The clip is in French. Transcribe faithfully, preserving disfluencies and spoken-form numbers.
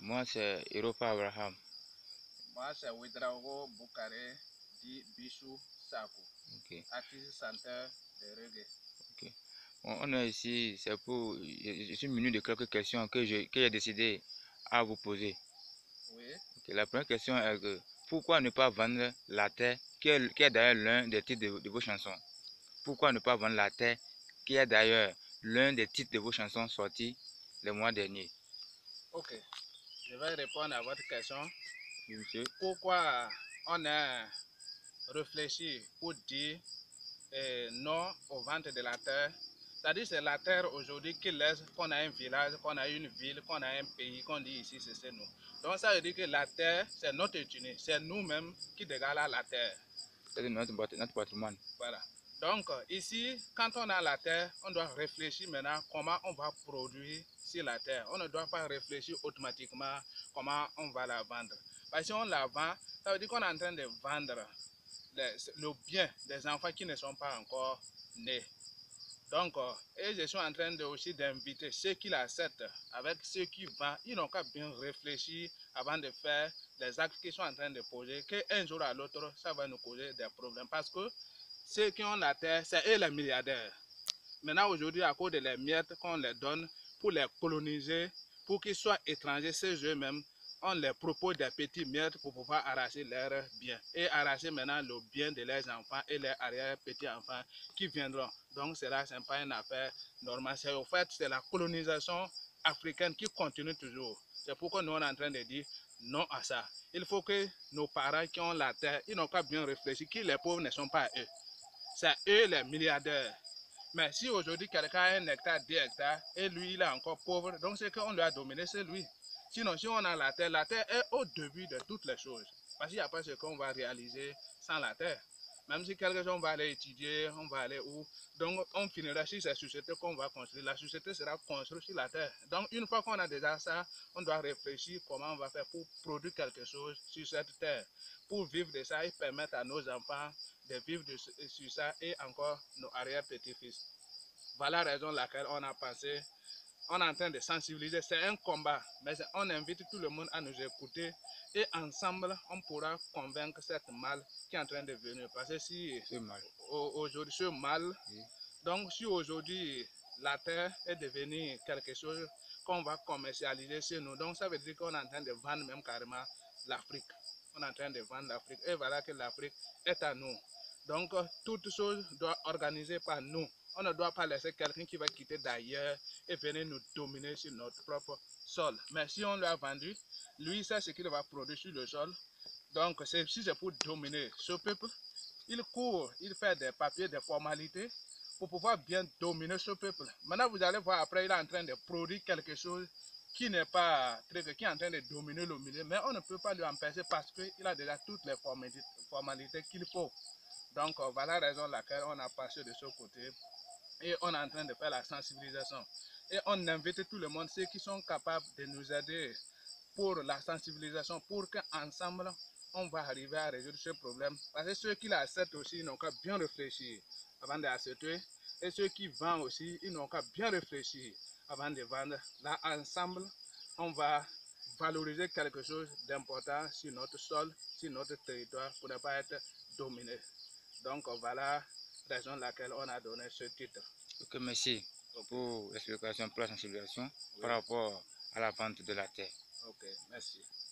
Moi, c'est Europa Abraham. Moi, c'est Ouedraogo Boukaré, dit Bissu Saaku, Ok. artiste chanteur de reggae. Ok. Bon, on est ici, c'est pour. Je je suis menu de quelques questions que j'ai que j'ai décidé à vous poser. Oui. Ok. La première question est que pourquoi ne pas vendre la terre, qui est, qui est d'ailleurs l'un des titres de, de vos chansons? Pourquoi ne pas vendre la terre, qui est d'ailleurs l'un des titres de vos chansons sortis le mois dernier? Ok. Je vais répondre à votre question. Oui, monsieur. Pourquoi on a réfléchi pour dire eh, non aux ventes de la terre? C'est-à-dire c'est la terre aujourd'hui qui laisse qu'on a un village, qu'on a une ville, qu'on a un pays, qu'on dit ici c'est nous. Donc ça veut dire que la terre c'est notre utilité, c'est nous-mêmes qui dégalons la terre. C'est notre, notre patrimoine. Voilà. Donc ici, quand on a la terre, on doit réfléchir maintenant comment on va produire sur la terre. On ne doit pas réfléchir automatiquement comment on va la vendre. Parce que si on la vend, ça veut dire qu'on est en train de vendre les, le bien des enfants qui ne sont pas encore nés. Donc, et je suis en train de, aussi d'inviter ceux qui l'acceptent avec ceux qui vendent. Ils n'ont qu'à bien réfléchir avant de faire les actes qu'ils sont en train de poser, qu'un jour à l'autre, ça va nous causer des problèmes. Parce que ceux qui ont la terre, c'est eux les milliardaires. Maintenant, aujourd'hui, à cause de les miettes qu'on les donne pour les coloniser, pour qu'ils soient étrangers, c'est eux-mêmes, on les propose des petits miettes pour pouvoir arracher leurs biens. Et arracher maintenant le bien de leurs enfants et leurs arrière-petits-enfants qui viendront. Donc, cela, ce n'est pas une affaire normale. C'est au fait, c'est la colonisation africaine qui continue toujours. C'est pourquoi nous, on est en train de dire non à ça. Il faut que nos parents qui ont la terre, ils n'ont pas bien réfléchi, que les pauvres ne sont pas eux. C'est eux les milliardaires. Mais si aujourd'hui quelqu'un a un hectare, deux hectares, et lui il est encore pauvre, donc c'est qu'on doit dominer, c'est lui. Sinon, si on a la terre, la terre est au début de toutes les choses. Parce qu'il n'y a pas ce qu'on va réaliser sans la terre. Même si quelque chose, on va aller étudier, on va aller où, donc on finira sur cette société qu'on va construire. La société sera construite sur la terre. Donc une fois qu'on a déjà ça, on doit réfléchir comment on va faire pour produire quelque chose sur cette terre. Pour vivre de ça et permettre à nos enfants de vivre de, sur ça et encore nos arrière-petits-fils. Voilà la raison pour laquelle on a pensé, on est en train de sensibiliser. C'est un combat, mais on invite tout le monde à nous écouter et ensemble, on pourra convaincre cette mal qui est en train de venir. Parce que si aujourd'hui, ce mal, oui. Donc si aujourd'hui la terre est devenue quelque chose qu'on va commercialiser chez nous, donc ça veut dire qu'on est en train de vendre même carrément l'Afrique. On est en train de vendre l'Afrique et voilà que l'Afrique est à nous. Donc toute chose doit organiser par nous. On ne doit pas laisser quelqu'un qui va quitter d'ailleurs et venir nous dominer sur notre propre sol. Mais si on lui a vendu, lui sait ce qu'il va produire sur le sol. Donc si c'est pour dominer ce peuple, il court, il fait des papiers, des formalités pour pouvoir bien dominer ce peuple. Maintenant vous allez voir après, il est en train de produire quelque chose qui n'est pas très, qui est en train de dominer le milieu, mais on ne peut pas lui empêcher parce qu'il a déjà toutes les formalités qu'il faut. Donc voilà la raison pour laquelle on a passé de ce côté et on est en train de faire la sensibilisation. Et on invite tout le monde, ceux qui sont capables de nous aider pour la sensibilisation, pour qu'ensemble on va arriver à résoudre ce problème. Parce que ceux qui l'acceptent aussi, ils n'ont qu'à bien réfléchir avant d'accepter. Et ceux qui vendent aussi, ils n'ont qu'à bien réfléchir avant de vendre. Là, ensemble, on va valoriser quelque chose d'important sur notre sol, sur notre territoire, pour ne pas être dominé. Donc voilà la raison pour laquelle on a donné ce titre. Ok, merci okay. pour l'explication, pour la sensibilisation, oui. Par rapport à la vente de la terre. Ok, merci.